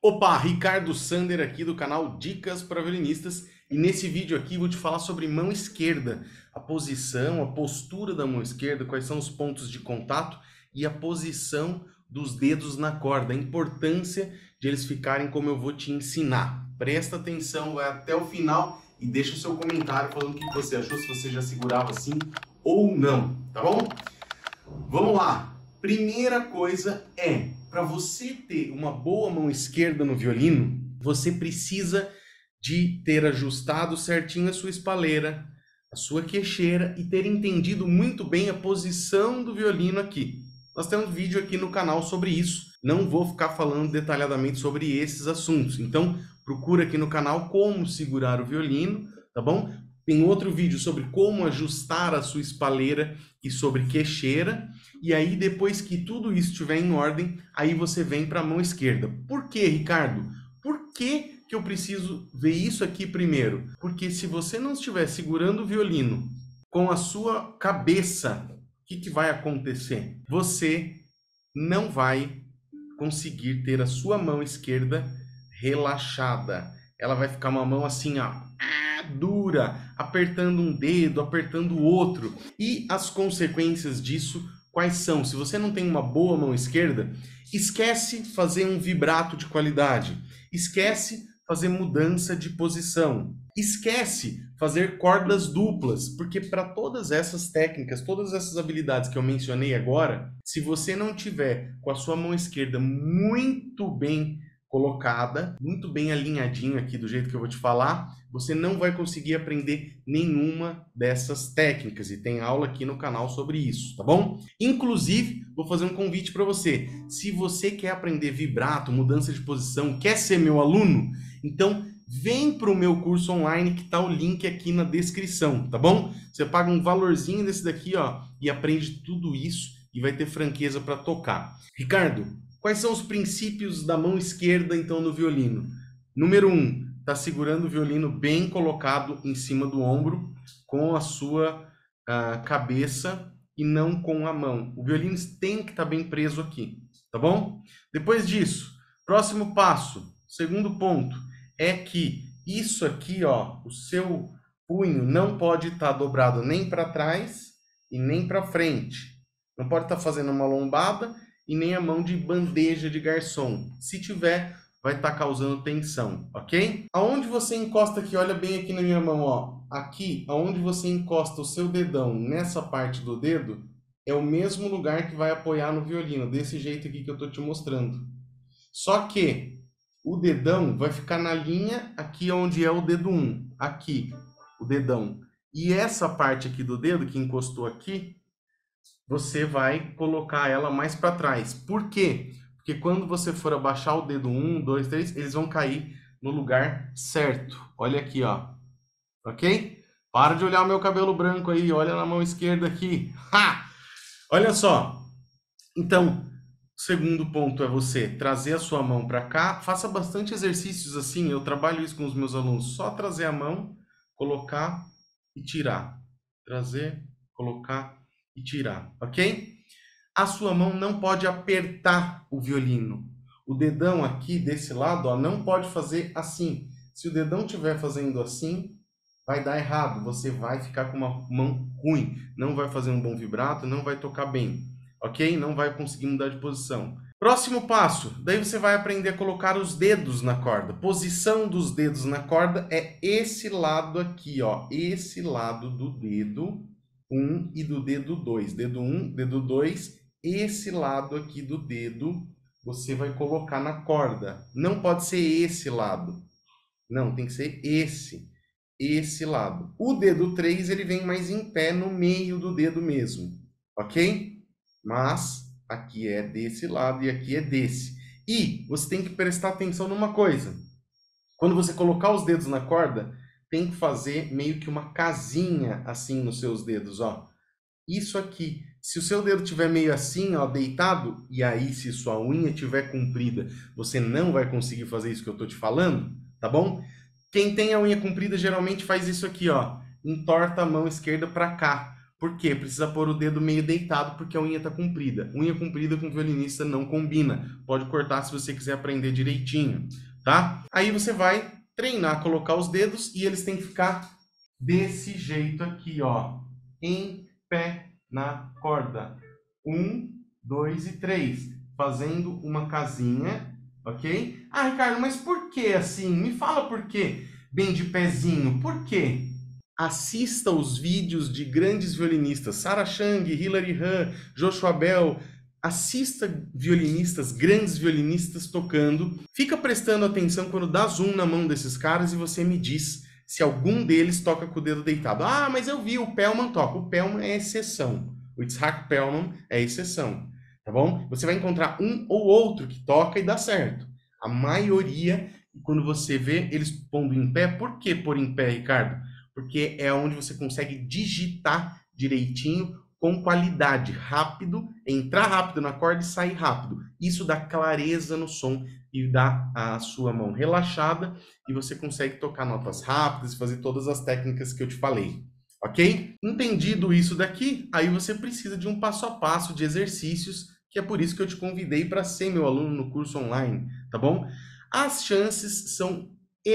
Opa, Ricardo Sander aqui do canal Dicas para Violinistas, e nesse vídeo aqui vou te falar sobre mão esquerda, a posição, a postura da mão esquerda, quais são os pontos de contato e a posição dos dedos na corda, a importância de eles ficarem como eu vou te ensinar. Presta atenção, vai até o final e deixa o seu comentário falando o que você achou, se você já segurava assim ou não, tá bom? Vamos lá! Primeira coisa é, para você ter uma boa mão esquerda no violino, você precisa de ter ajustado certinho a sua espaleira, a sua queixeira e ter entendido muito bem a posição do violino aqui. Nós temos vídeo aqui no canal sobre isso, não vou ficar falando detalhadamente sobre esses assuntos. Então, procura aqui no canal como segurar o violino, tá bom? Tem outro vídeo sobre como ajustar a sua espaleira e sobre queixeira. E aí, depois que tudo isso estiver em ordem, aí você vem para a mão esquerda. Por quê, Ricardo? Por que eu preciso ver isso aqui primeiro? Porque se você não estiver segurando o violino com a sua cabeça, o que vai acontecer? Você não vai conseguir ter a sua mão esquerda relaxada. Ela vai ficar uma mão assim, ó, dura, apertando um dedo, apertando o outro. E as consequências disso quais são? Se você não tem uma boa mão esquerda, esquece fazer um vibrato de qualidade, esquece fazer mudança de posição, esquece fazer cordas duplas, porque para todas essas técnicas, todas essas habilidades que eu mencionei agora, se você não tiver com a sua mão esquerda muito bem colocada, muito bem alinhadinho aqui do jeito que eu vou te falar, você não vai conseguir aprender nenhuma dessas técnicas, e tem aula aqui no canal sobre isso, tá bom? Inclusive, vou fazer um convite para você. Se você quer aprender vibrato, mudança de posição, quer ser meu aluno, então vem para o meu curso online que tá o link aqui na descrição, tá bom? Você paga um valorzinho desse daqui, ó, e aprende tudo isso e vai ter franqueza para tocar. Ricardo, quais são os princípios da mão esquerda, então, no violino? Número 1, tá segurando o violino bem colocado em cima do ombro, com a sua cabeça e não com a mão. O violino tem que estar bem preso aqui, tá bom? Depois disso, próximo passo, segundo ponto, é que isso aqui, ó, o seu punho não pode estar dobrado nem para trás e nem para frente. Não pode estar fazendo uma lombada e nem a mão de bandeja de garçom. Se tiver, vai estar causando tensão, ok? Aonde você encosta aqui, olha bem aqui na minha mão, ó. Aqui, aonde você encosta o seu dedão nessa parte do dedo, é o mesmo lugar que vai apoiar no violino, desse jeito aqui que eu tô te mostrando. Só que o dedão vai ficar na linha aqui onde é o dedo 1, aqui, o dedão. E essa parte aqui do dedo que encostou aqui, você vai colocar ela mais para trás. Por quê? Porque quando você for abaixar o dedo 1, 2, 3, eles vão cair no lugar certo. Olha aqui, ó. Ok? Para de olhar o meu cabelo branco aí, olha na mão esquerda aqui. Ha! Olha só. Então, o segundo ponto é você trazer a sua mão para cá. Faça bastante exercícios assim, eu trabalho isso com os meus alunos. Só trazer a mão, colocar e tirar. Trazer, colocar e tirar, ok? A sua mão não pode apertar o violino. O dedão aqui desse lado, ó, não pode fazer assim. Se o dedão estiver fazendo assim, vai dar errado. Você vai ficar com uma mão ruim. Não vai fazer um bom vibrato, não vai tocar bem, ok? Não vai conseguir mudar de posição. Próximo passo, daí você vai aprender a colocar os dedos na corda. Posição dos dedos na corda é esse lado aqui, ó. Esse lado do dedo 1 e do dedo 2. Dedo 1, dedo 2, esse lado aqui do dedo você vai colocar na corda. Não pode ser esse lado. Não, tem que ser esse lado. O dedo 3, ele vem mais em pé no meio do dedo mesmo, ok? Mas aqui é desse lado e aqui é desse. E você tem que prestar atenção numa coisa. Quando você colocar os dedos na corda, tem que fazer meio que uma casinha assim nos seus dedos, ó. Isso aqui. Se o seu dedo estiver meio assim, ó, deitado, e aí se sua unha estiver comprida, você não vai conseguir fazer isso que eu tô te falando, tá bom? Quem tem a unha comprida geralmente faz isso aqui, ó. Entorta a mão esquerda para cá. Por quê? Precisa pôr o dedo meio deitado porque a unha está comprida. Unha comprida com violinista não combina. Pode cortar se você quiser aprender direitinho, tá? Aí você vai treinar, colocar os dedos e eles têm que ficar desse jeito aqui, ó. Em pé na corda. 1, 2 e 3. Fazendo uma casinha, ok? Ah, Ricardo, mas por que assim? Me fala por quê. Bem de pezinho. Por quê? Assista os vídeos de grandes violinistas, Sarah Chang, Hilary Hahn, Joshua Bell. Assista violinistas, grandes violinistas tocando. Fica prestando atenção quando dá zoom na mão desses caras e você me diz se algum deles toca com o dedo deitado. Ah, mas eu vi, o Pellman toca. O Pellman é exceção. O Itzhak Perlman é exceção, tá bom? Você vai encontrar um ou outro que toca e dá certo. A maioria, quando você vê eles pondo em pé, por que pôr em pé, Ricardo? Porque é onde você consegue digitar direitinho, com qualidade, rápido, entrar rápido na corda e sair rápido. Isso dá clareza no som e dá a sua mão relaxada e você consegue tocar notas rápidas e fazer todas as técnicas que eu te falei. Ok? Entendido isso daqui, aí você precisa de um passo a passo de exercícios, que é por isso que eu te convidei para ser meu aluno no curso online, tá bom? As chances são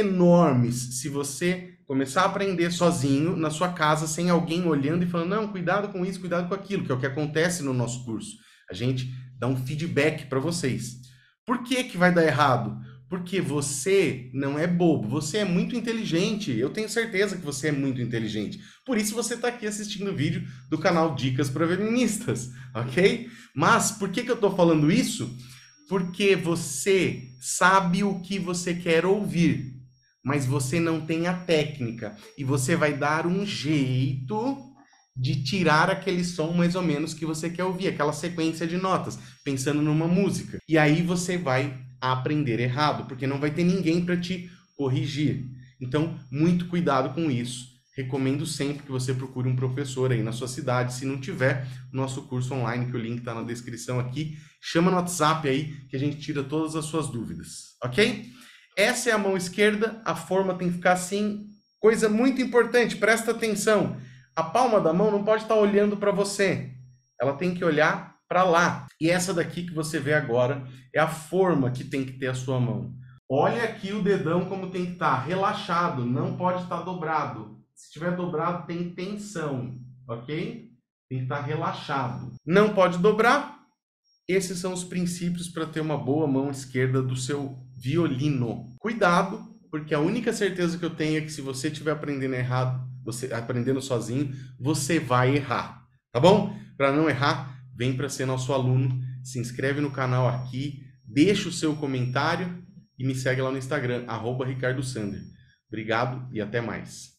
enormes se você começar a aprender sozinho, na sua casa, sem alguém olhando e falando, não, cuidado com isso, cuidado com aquilo, que é o que acontece no nosso curso. A gente dá um feedback para vocês. Por que que vai dar errado? Porque você não é bobo, você é muito inteligente. Eu tenho certeza que você é muito inteligente. Por isso você está aqui assistindo o vídeo do canal Dicas para Violinistas, ok? Mas por que que eu estou falando isso? Porque você sabe o que você quer ouvir, mas você não tem a técnica. E você vai dar um jeito de tirar aquele som mais ou menos que você quer ouvir, aquela sequência de notas, pensando numa música. E aí você vai aprender errado, porque não vai ter ninguém para te corrigir. Então, muito cuidado com isso. Recomendo sempre que você procure um professor aí na sua cidade. Se não tiver, nosso curso online, que o link está na descrição aqui, chama no WhatsApp aí que a gente tira todas as suas dúvidas, ok? Essa é a mão esquerda, a forma tem que ficar assim. Coisa muito importante, presta atenção. A palma da mão não pode estar olhando para você. Ela tem que olhar para lá. E essa daqui que você vê agora é a forma que tem que ter a sua mão. Olha aqui o dedão como tem que estar relaxado, não pode estar dobrado. Se estiver dobrado, tem tensão, ok? Tem que estar relaxado. Não pode dobrar. Esses são os princípios para ter uma boa mão esquerda do seu violino. Cuidado, porque a única certeza que eu tenho é que se você estiver aprendendo errado, você aprendendo sozinho, você vai errar, tá bom? Para não errar, vem para ser nosso aluno, se inscreve no canal aqui, deixa o seu comentário e me segue lá no Instagram, @RicardoSander. Obrigado e até mais.